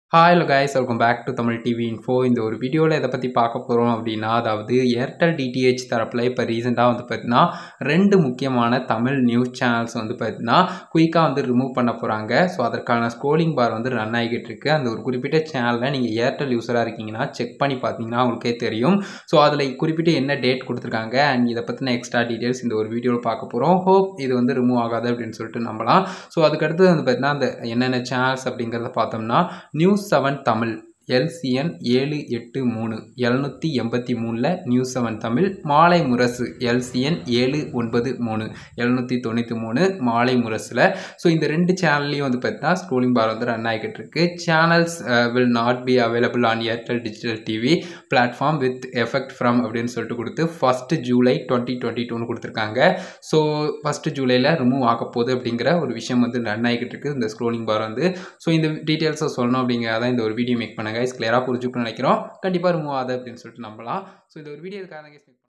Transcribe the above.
Hi hello guys welcome back to Tamil TV info. இந்த ஒரு வீடியோவில் எதை பற்றி பார்க்க போகிறோம் அப்படின்னா, அதாவது ஏர்டெல் டிடிஹெச் தரப்பில் இப்போ ரீசெண்டாக பார்த்தீங்கன்னா 2 முக்கியமான தமிழ் நியூஸ் சேனல்ஸ் பார்த்தீங்கன்னா குயிக்காக ரிமூவ் பண்ண போகிறாங்க. ஸோ அதற்கான ஸ்க்ரோலிங் பார் ரன் ஆகிக்கிட்டு இருக்கு. அந்த ஒரு குறிப்பிட்ட சேனலில் நீங்கள் ஏர்டெல் யூஸராக இருக்கீங்கன்னா செக் பண்ணி பார்த்தீங்கன்னா உங்களுக்கே தெரியும். ஸோ அதில் குறிப்பிட்டு என்ன டேட் கொடுத்துருக்காங்க அண்ட் இதை பற்றின எக்ஸ்ட்ரா டீட்டெயில்ஸ் இந்த ஒரு வீடியோவில் பார்க்க போகிறோம். ஹோப் இது ரிமூவ் ஆகாது அப்படின்னு சொல்லிட்டு நம்பலாம். ஸோ அதுக்கடுத்து பார்த்தீங்கன்னா அந்த என்னென்ன சேனல்ஸ் அப்படிங்கிறத பார்த்தோம்னா நியூஸ் 7 தமிழ் LCN 783 783ல் நியூஸ் 7 தமிழ், மாலை முரசு LCN 793 793 மாலை முரசில். ஸோ இந்த 2 சேனல்லையும் பார்த்தீங்கன்னா ஸ்க்ரோலிங் பார் ரன் ஆகிக்கிட்டு இருக்கு. Channels will not be available on Airtel digital TV platform with effect from அப்படின்னு சொல்லிட்டு கொடுத்து 1 ஜூலை 2022 கொடுத்துருக்காங்க. ஸோ 1 ஜூலையில் ரிமூவ் ஆக போகுது அப்படிங்கிற ஒரு விஷயம் ரன் ஆகிக்கிட்டு இருக்கு இந்த ஸ்க்ரோலிங் பார். ஸோ இந்த டீட்டெயில்ஸை சொல்லணும் அப்படிங்கிறத இந்த ஒரு வீடியோ மேக் பண்ணுங்க. கிளியராக புரிஞ்சுக்கணும்னு நினைக்கிறோம். கண்டிப்பாக ரிமூவ் ஆகுது அப்படின்னு சொல்லிட்டு நம்பலாம். ஸோ இந்த ஒரு வீடியோ இருக்காங்க.